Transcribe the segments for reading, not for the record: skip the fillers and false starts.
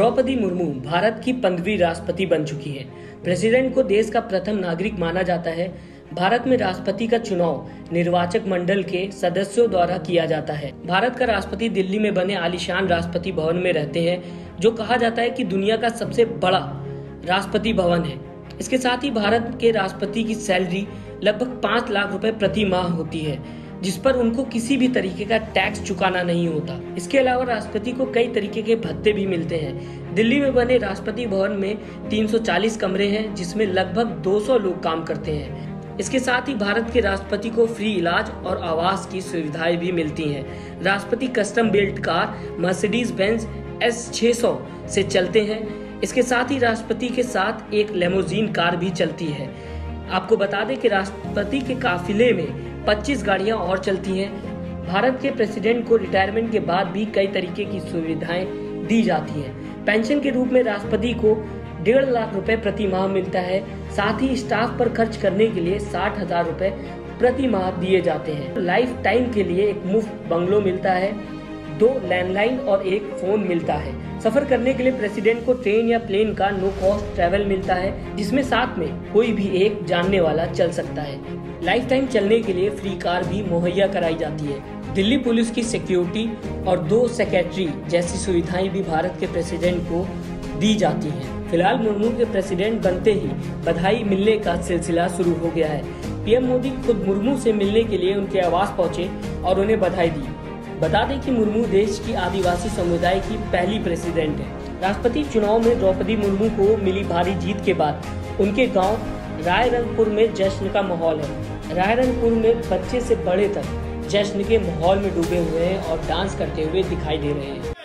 द्रौपदी मुर्मू भारत की 15वीं राष्ट्रपति बन चुकी हैं। प्रेसिडेंट को देश का प्रथम नागरिक माना जाता है। भारत में राष्ट्रपति का चुनाव निर्वाचक मंडल के सदस्यों द्वारा किया जाता है। भारत का राष्ट्रपति दिल्ली में बने आलीशान राष्ट्रपति भवन में रहते हैं, जो कहा जाता है कि दुनिया का सबसे बड़ा राष्ट्रपति भवन है। इसके साथ ही भारत के राष्ट्रपति की सैलरी लगभग 5 लाख रुपए प्रति माह होती है, जिस पर उनको किसी भी तरीके का टैक्स चुकाना नहीं होता। इसके अलावा राष्ट्रपति को कई तरीके के भत्ते भी मिलते हैं। दिल्ली में बने राष्ट्रपति भवन में 340 कमरे हैं, जिसमें लगभग 200 लोग काम करते हैं। इसके साथ ही भारत के राष्ट्रपति को फ्री इलाज और आवास की सुविधाएं भी मिलती हैं। राष्ट्रपति custom built car Mercedes Benz S600 से चलते हैं। इसके साथ ही राष्ट्रपति के साथ एक लेमोजीन कार भी चलती है। आपको बता दें कि राष्ट्रपति के काफिले में 25 गाड़ियां और चलती हैं। भारत के प्रेसिडेंट को रिटायरमेंट के बाद भी कई तरीके की सुविधाएं दी जाती हैं। पेंशन के रूप में राष्ट्रपति को 1.5 लाख रुपए प्रति माह मिलता है। साथ ही स्टाफ पर खर्च करने के लिए 60,000 रुपए प्रति माह दिए जाते हैं। लाइफ टाइम के लिए एक मुफ्त बंगलो मिलता है, 2 लैंडलाइन और एक फोन मिलता है। सफर करने के लिए प्रेसिडेंट को ट्रेन या प्लेन का नो कॉस्ट ट्रैवल मिलता है, जिसमें साथ में कोई भी एक जानने वाला चल सकता है। लाइफ टाइम चलने के लिए फ्री कार भी मुहैया कराई जाती है। दिल्ली पुलिस की सिक्योरिटी और 2 सेक्रेटरी जैसी सुविधाएं भी भारत के प्रेसिडेंट को दी जाती हैं। फिलहाल मुर्मू के प्रेसिडेंट बनते ही बधाई मिलने का सिलसिला शुरू हो गया है। पीएम मोदी खुद मुर्मू से मिलने के लिए उनके आवास पहुंचे और उन्हें बधाई दी। बता दें कि मुर्मू देश की आदिवासी समुदाय की पहली प्रेसिडेंट है। राष्ट्रपति चुनाव में द्रौपदी मुर्मू को मिली भारी जीत के बाद उनके गांव रायरंगपुर में जश्न का माहौल है। रायरंगपुर में बच्चे से बड़े तक जश्न के माहौल में डूबे हुए हैं और डांस करते हुए दिखाई दे रहे हैं।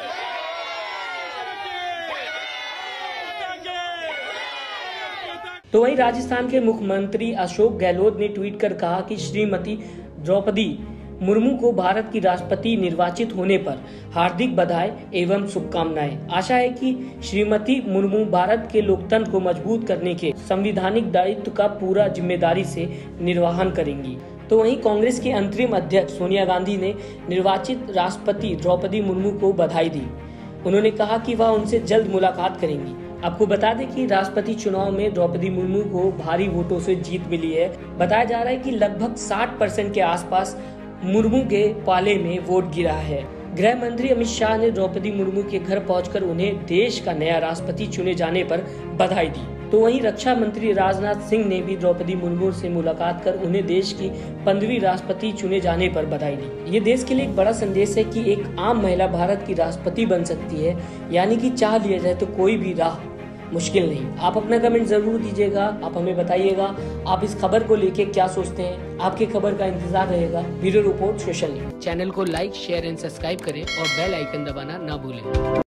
तो वहीं राजस्थान के मुख्यमंत्री अशोक गहलोत ने ट्वीट कर कहा कि श्रीमती द्रौपदी मुर्मू को भारत की राष्ट्रपति निर्वाचित होने पर हार्दिक बधाई एवं शुभकामनाएं। आशा है कि श्रीमती मुर्मू भारत के लोकतंत्र को मजबूत करने के संवैधानिक दायित्व का पूरा जिम्मेदारी से निर्वहन करेंगी। तो वहीं कांग्रेस के अंतरिम अध्यक्ष सोनिया गांधी ने निर्वाचित राष्ट्रपति द्रौपदी मुर्मू को बधाई दी। उन्होंने कहा कि वह उनसे जल्द मुलाकात करेंगी। आपको बता दें कि राष्ट्रपति चुनाव में द्रौपदी मुर्मू को भारी वोटों से जीत मिली है। बताया जा रहा है कि लगभग 60% के आसपास मुर्मू के पाले में वोट गिरा है। गृह मंत्री अमित शाह ने द्रौपदी मुर्मू के घर पहुंचकर उन्हें देश का नया राष्ट्रपति चुने जाने पर बधाई दी। तो वहीं रक्षा मंत्री राजनाथ सिंह ने भी द्रौपदी मुर्मू से मुलाकात कर उन्हें देश की 15वीं राष्ट्रपति चुने जाने पर बधाई दी। ये देश के लिए एक बड़ा संदेश है कि एक आम महिला भारत की राष्ट्रपति बन सकती है, यानी कि चाह लिया जाए तो कोई भी राह मुश्किल नहीं। आप अपना कमेंट जरूर दीजिएगा। आप हमें बताइएगा आप इस खबर को लेके क्या सोचते हैं। आपके खबर का इंतजार रहेगा। Bureau report social news. Channel को लाइक, शेयर एंड सब्सक्राइब करें और बेल आइकन दबाना ना भूलें।